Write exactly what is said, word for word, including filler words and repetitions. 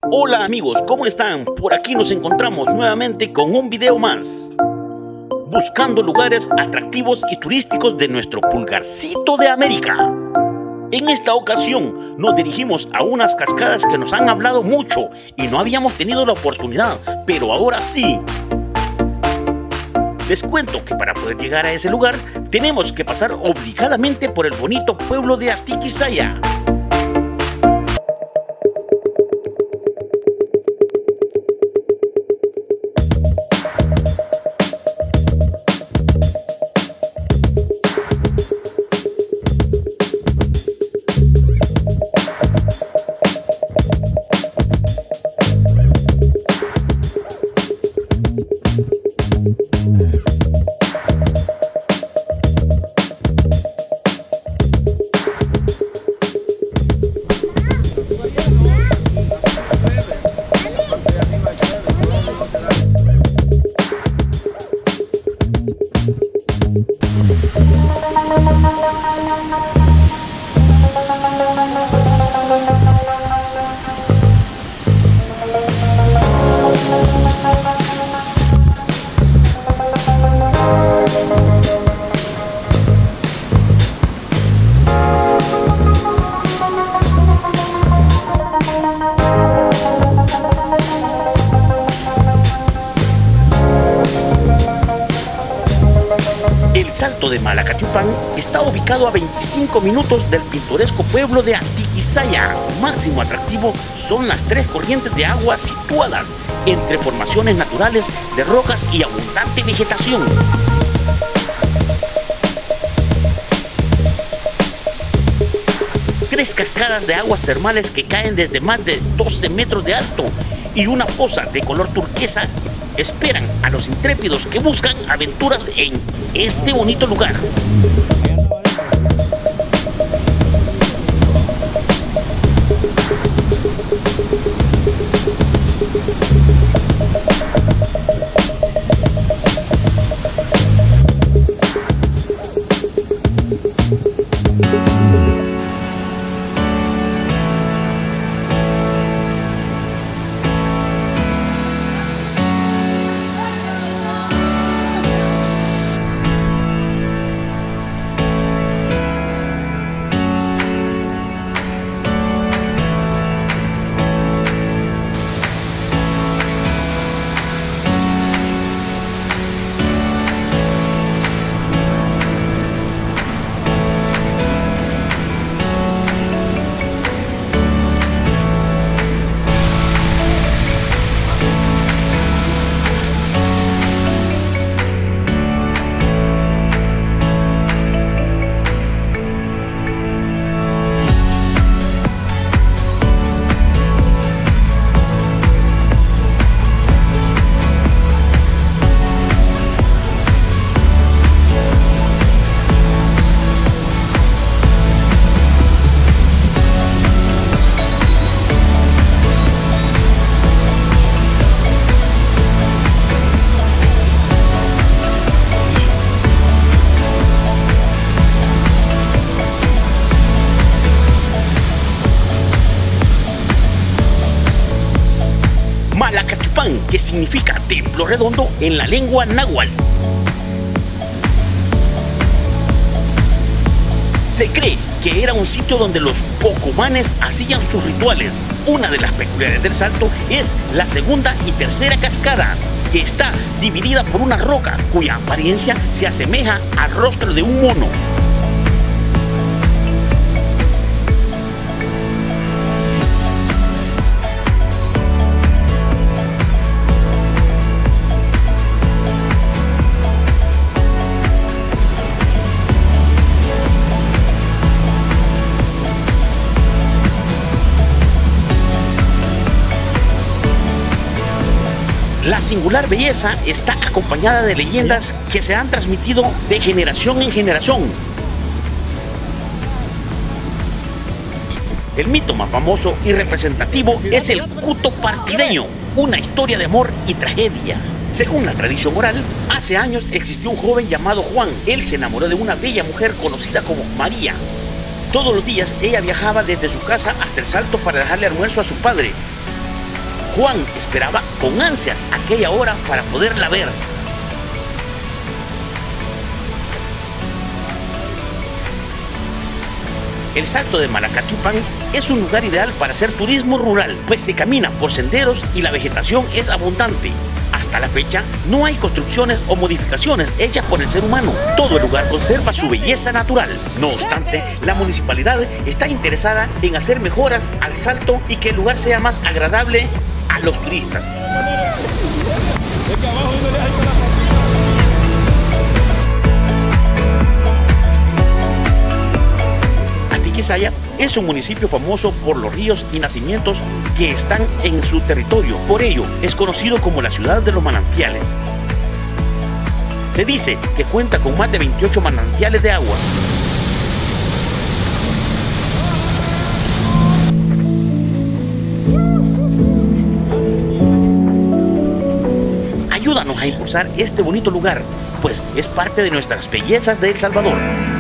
Hola amigos, ¿cómo están? Por aquí nos encontramos nuevamente con un video más, buscando lugares atractivos y turísticos de nuestro pulgarcito de América. En esta ocasión nos dirigimos a unas cascadas que nos han hablado mucho y no habíamos tenido la oportunidad, pero ahora sí. Les cuento que para poder llegar a ese lugar tenemos que pasar obligadamente por el bonito pueblo de Atiquizaya. El Salto de Malacatupán está ubicado a veinticinco minutos del pintoresco pueblo de Atiquizaya. Máximo atractivo son las tres corrientes de agua situadas entre formaciones naturales de rocas y abundante vegetación. Tres cascadas de aguas termales que caen desde más de doce metros de alto y una poza de color turquesa esperan a los intrépidos que buscan aventuras en este bonito lugar. Malacatupán, que significa templo redondo en la lengua náhuatl. Se cree que era un sitio donde los pocomanes hacían sus rituales. Una de las peculiaridades del salto es la segunda y tercera cascada, que está dividida por una roca cuya apariencia se asemeja al rostro de un mono. La singular belleza está acompañada de leyendas que se han transmitido de generación en generación. El mito más famoso y representativo es el Cuto Partideño, una historia de amor y tragedia. Según la tradición oral, hace años existió un joven llamado Juan. Él se enamoró de una bella mujer conocida como María. Todos los días ella viajaba desde su casa hasta el Salto para dejarle almuerzo a su padre. Juan esperaba con ansias aquella hora para poderla ver. El Salto de Malacatupán es un lugar ideal para hacer turismo rural, pues se camina por senderos y la vegetación es abundante. Hasta la fecha, no hay construcciones o modificaciones hechas por el ser humano. Todo el lugar conserva su belleza natural. No obstante, la municipalidad está interesada en hacer mejoras al Salto y que el lugar sea más agradable a los turistas. Atiquizaya es un municipio famoso por los ríos y nacimientos que están en su territorio. Por ello, es conocido como la ciudad de los manantiales. Se dice que cuenta con más de veintiocho manantiales de agua. Ayúdanos a impulsar este bonito lugar, pues es parte de nuestras bellezas de El Salvador.